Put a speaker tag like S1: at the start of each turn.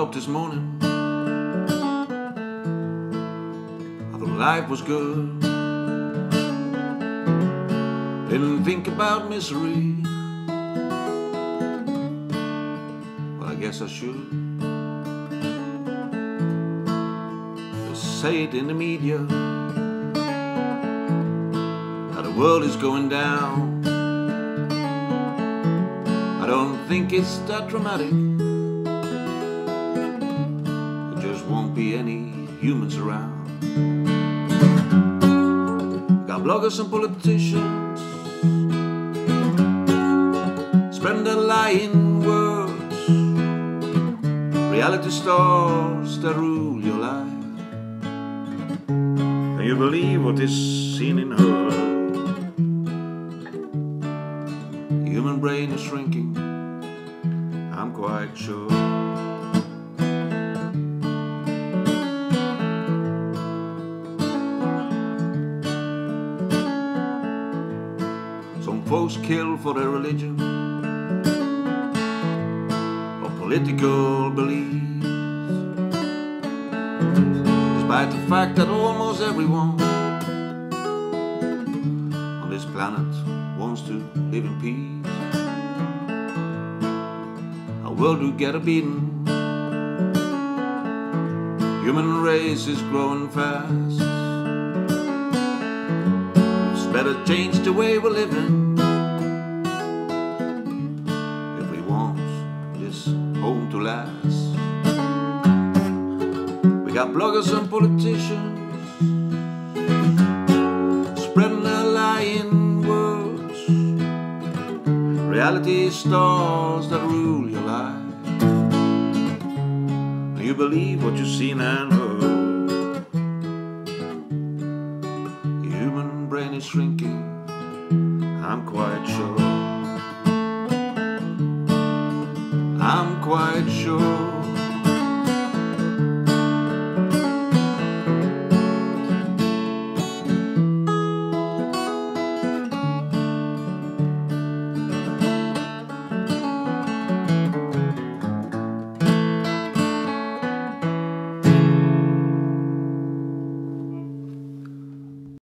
S1: up this morning, I thought life was good. Didn't think about misery, but I guess I should. They say it in the media that the world is going down. I don't think it's that dramatic. There just won't be any humans around. Got bloggers and politicians spreading their lying words, reality stars that rule your life. Can you believe what is seen in her? The human brain is shrinking, I'm quite sure. Some folks kill for their religion or political beliefs, despite the fact that almost everyone on this planet wants to live in peace. Our world will get a beating. Human race is growing fast. It's better change the way we're living if we want this home to last. We got bloggers and politicians spreading their lying words, reality stars that rule your life. Do you believe what you've seen and heard? The human brain is shrinking, I'm quite sure. I'm quite sure.